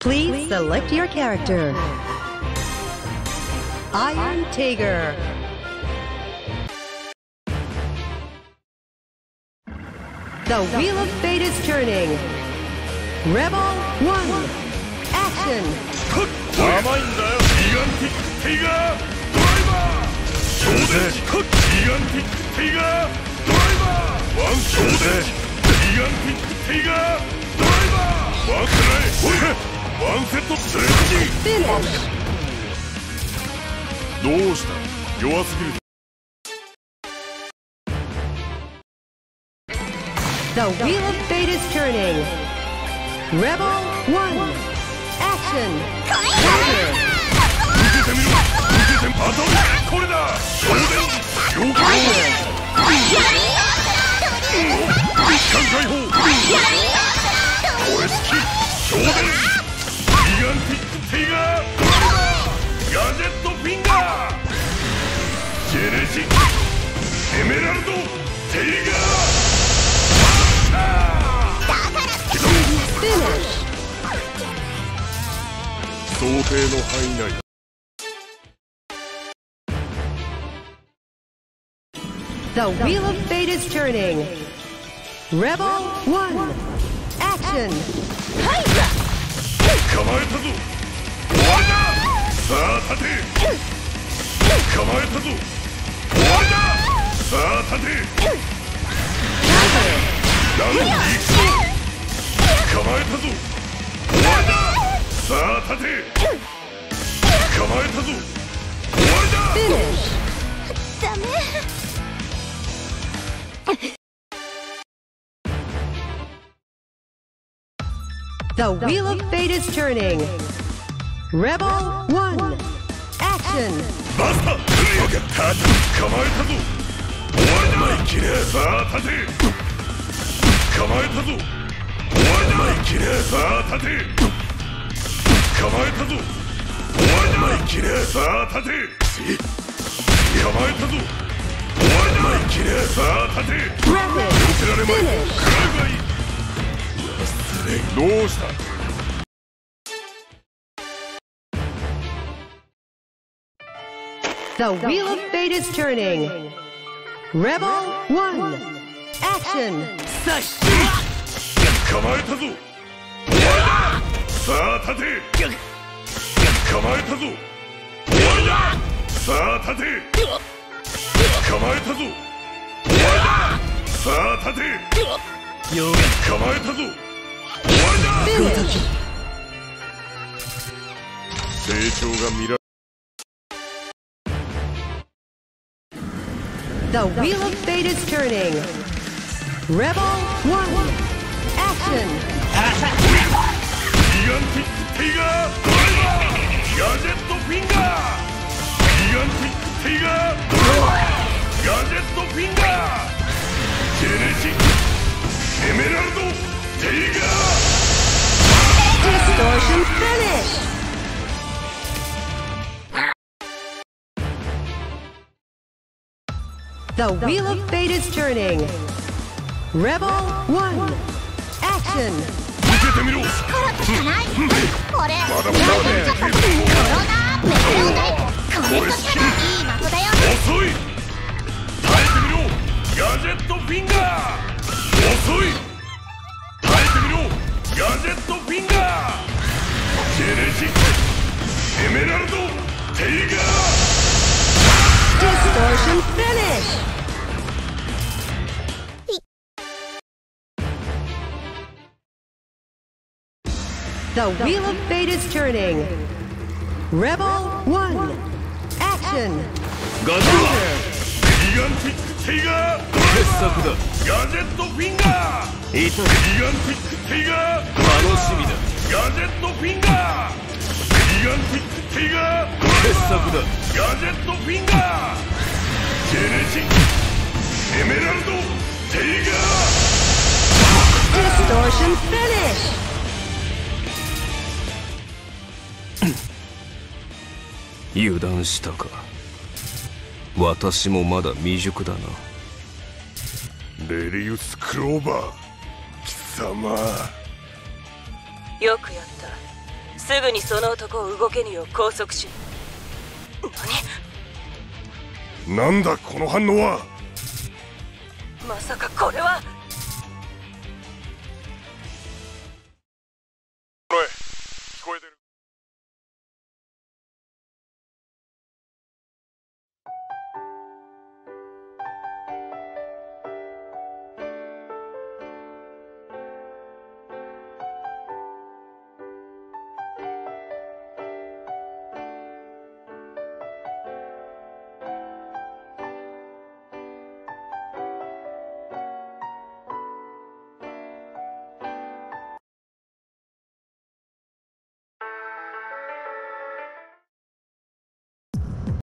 Please select your character. Iron Tiger. The Wheel of Fate is turning. Rebel 1. Action. 甘いんだよ。ギガンティックテイガードライバー。超電磁。ギガンティックテイガードライバー。ワン超電磁。ギガンティックテイガードライバー。ワンくらい。おい。ワンセットスレッジ。どうした？弱すぎる。 The Wheel of Fate is turning. Rebel 1. Action. Counter. 受けてみろ。受けて当たる。これだ。超電磁。了解。一貫解放。これ好き。超電磁。ギガンティックテイガーガジェットフィンガージェネシックエメラルドテイガー想定の範囲内だ。 The Wheel of Fate is turning. Rebel 1. Action. 構えたぞ。終わりだ。さあ立て。構えたぞ。終わりだ。さあ立て。ラウンド行くぞ。構えたぞ。終わりだ。さあ立て。構えたぞ。終わりだ。 ダメ。 The Wheel of Fate is turning. Rebel 1. Action. バスター。構えたぞ。終わりだ。さあ立て。構えたぞ。終わりだ。さあ立て。構えたぞ。終わりだ。さあ立て。構えたぞ。終わりだ。さあ立て。避けられまい。食らうがいい。どうした？ The Wheel of Fate is turning. Rebel 1. Action. 構えたぞ。終わりだ。さあ立て。構えたぞ。終わりだ。さあ立て。構えたぞ。終わりだ。さあ立て。構えたぞ。終わりだ。成長が見られる。 The Wheel of Fate is turning. Rebel 1. Action. ギガンティックテイガードライバーガジェットフィンガーギガンティックテイガードライバーガジェットフィンガージェネシックエメラルドテイガー Distortion finish. The Wheel of Fate is turning. Rebel 1. Action. 受けてみろ。 これまだまだね。 コロナメロディこれとしたらいい的だよ。 遅い。耐えてみろ。ガジェットフィンガー。遅い。耐えてみろ。ガジェットフィンガー。ジェネシックエメラルドテイガー。 Distortion finish. The Wheel of Fate is turning. Rebel 1. Action. ガジガンティックテイガー傑作だ。ガジェットフィンガーギガンティックテイガー楽しみだ。ガジェットフィンガーギガンティックテイガー傑作だ。ガジェットフィンガージェネシックエメラルドテイガー Distortion finish. 油断したか。私もまだ未熟だな。 レリウス・クローバー貴様。 よくやった。 すぐにその男を動けぬよう拘束し。 なんだこの反応は。 まさかこれは。